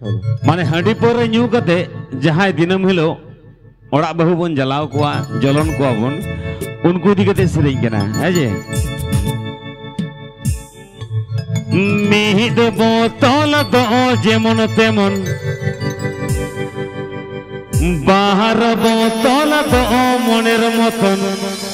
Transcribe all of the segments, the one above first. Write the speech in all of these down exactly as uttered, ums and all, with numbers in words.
माने हांडी पर न्यू कते जहां दिनम हिलो ओड़ा बहु बन जलाव कोआ जलन कोआ बन उनको दी कते सेरेñ कना है जे मिहिद बोतल दो जेमन तेमन बाहर बोतल दो मनेर मतन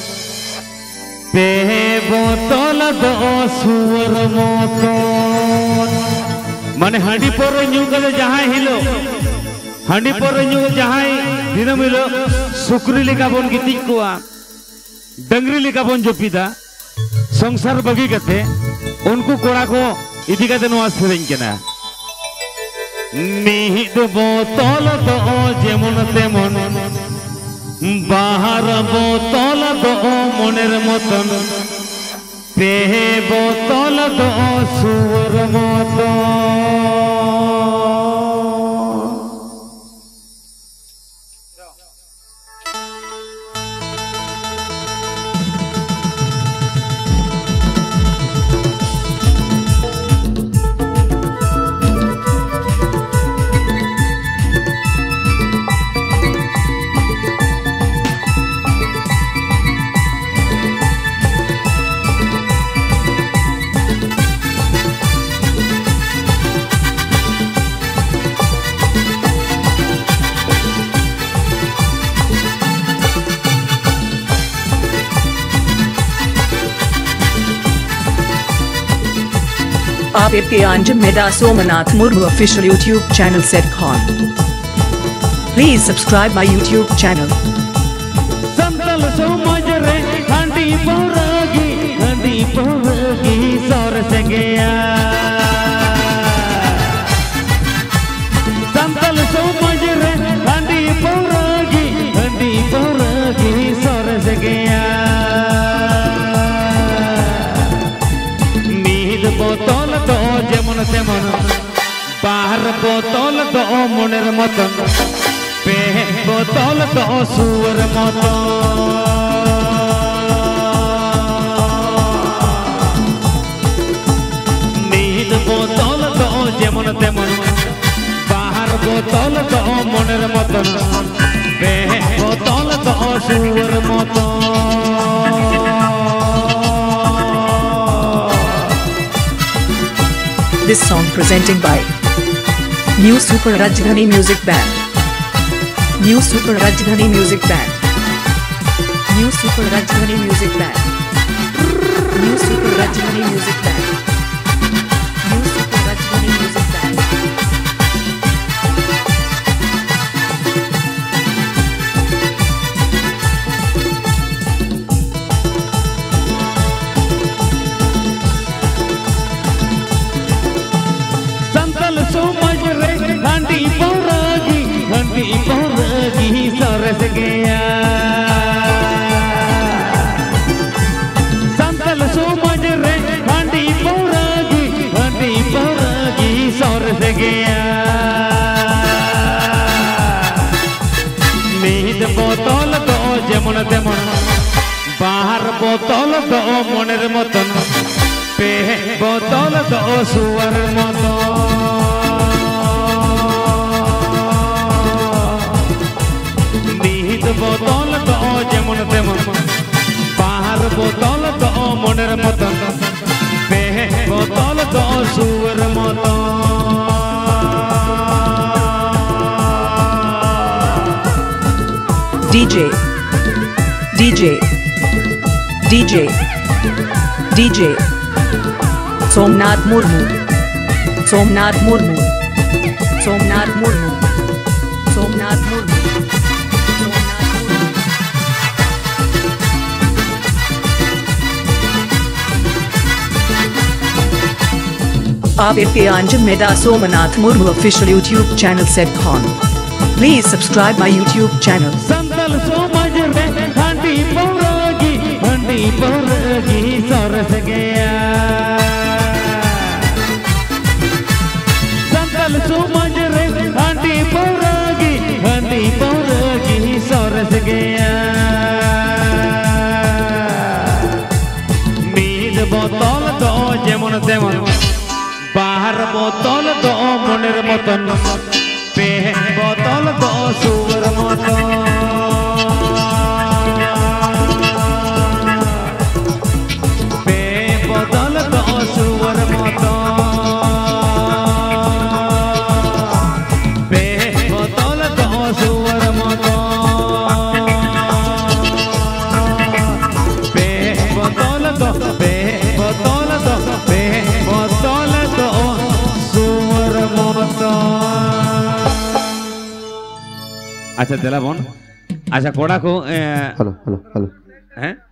पे बोतल दो सुअर मतन माने हांडी पर न्यू कते जहां हिलो हांडी पर न्यू जहां दिनम हिलो सुक्री लेका बन गिति कोआ डंगरी लेका बन जपिदा संसार बगी कते उनको कोड़ा को इदी कते नोआ सेरेñ कना मिहिद बोतल दो जेमन तेमन बाहर बोतल दो मनेर मतन पे बोतल दो सुअर मतन आप के अंजम मेदा Somnath Murmu official YouTube channel सेट कॉन please subscribe my YouTube channel Santal सोमज रे हांडी पौरगी हांडी पौरगी सर से गया संतल सोमज रे हांडी पौरगी हांडी पौरगी सर से गया बोतल दो जेमन तेमन बाहर बोतल दो मनेर मतन पे बोतल दो सुअर मतन मिहिद बोतल दो जेमन तेमन बाहर बोतल दो मनेर मतन पे बोतल दो सुअर मतन This song presented by New Super Rajdhani Music Band. New Super Rajdhani Music Band. New Super Rajdhani Music Band. New Super Rajdhani Music Band. New Super Rajdhani Music Band. सोमज रे हांडी पौरगी हांडी पौरगी सरस गया संतल सोमज रे हांडी पौरगी हांडी पौरगी सरस गया मिहिद बोतल दो जेमन तेमन बाहर बोतल दो मनेर मतन पे बोतल दो सुअर मतन बोतल दो जेमन तेमन बाहर बोतल दो मनेर मतन पे बोतल दो सुअर मतन DJ DJ DJ DJ Somnath Murmu Somnath Murmu Somnath Murmu Somnath Murmu आप के अंजम मेदा Somnath Murmu official YouTube channel सेट कॉन please subscribe my YouTube channel Santal सोमज रे हांडी पौरगी हांडी पौरगी सरस गया संतल सोमज रे हांडी पौरगी हांडी पौरगी सरस गया मिहिद बोतल दो जेमन तेमन बाहर বোতল দো মনের মতন পে বোতল দো সুর মতন পে বোতল দো সুর মতন পে বোতল দো সুর মতন পে বোতল দো পে বোতল দো পে বোতল দো সুর মতন। अच्छा दिला बोन अच्छा कोड़ा को हेलो हेलो हेलो हैं